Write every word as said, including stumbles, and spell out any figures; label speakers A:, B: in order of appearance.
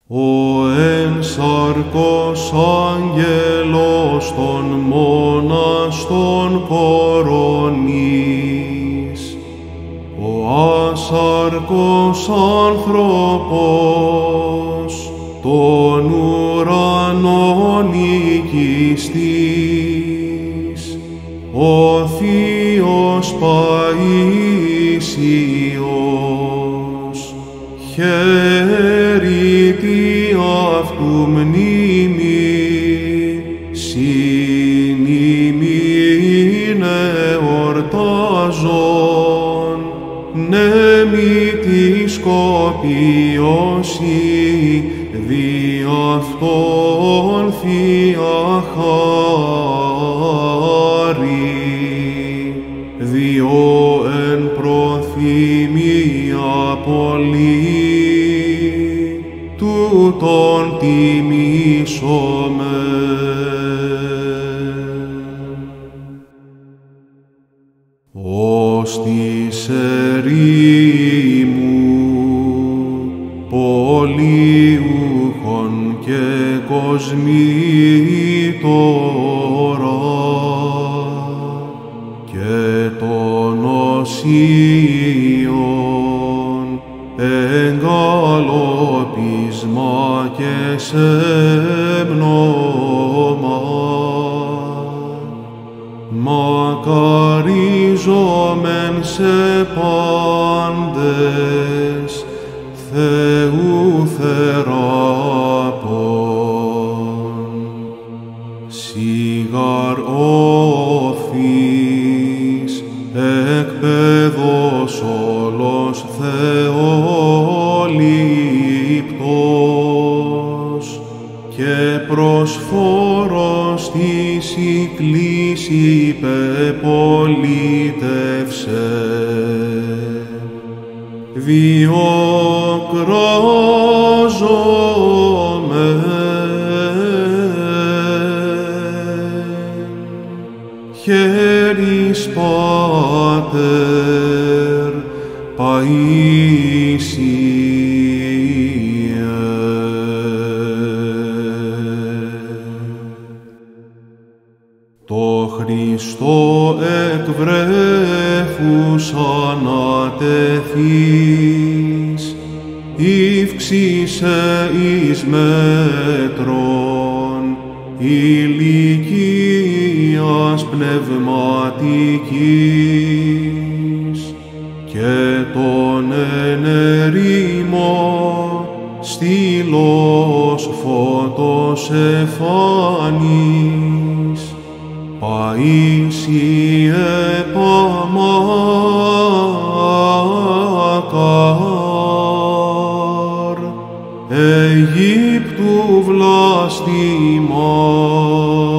A: Ο εν σαρκός άγγελος των μοναστών κορονής, ο άσαρκος άνθρωπος των ουρανών οικιστής, ο Θείος Παΐσιος, χαίρει τη αυτού μνήμη, συν ημίν εορτάζων, νέμι τη σκοπίωση, δι' αυτόν Θεία χάρη, διό εν προθυμία πολλή, τούτον τιμήσομεν. Ως της ερήμου πολιούχων και κοσμήτωρα και των οσίων εγκαλοπίσμα και σεμνόμα, μακαρίζομεν σε πάντες Θεού θεράπων, σιγαρ όφης εκ παιδός όλος θεόληπτος και προσφόρος της Ικλής υπεπολίτευσε, διοκράζομεν. Χαίρεις Πάτερ Παΐσιε. Το Χριστό εκ βρέφους ανατεθείς, ηύξησε εις μέτρον ηλικίας πνευματικής, και τον εν ερήμο στήλος φώτος εφάνης, Παΐσιε παμάκαρ, Αιγύπτου βλάστημα.